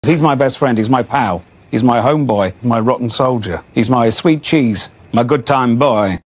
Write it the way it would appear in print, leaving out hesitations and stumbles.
He's my best friend, he's my pal, he's my homeboy, my rotten soldier, he's my sweet cheese, my good time boy.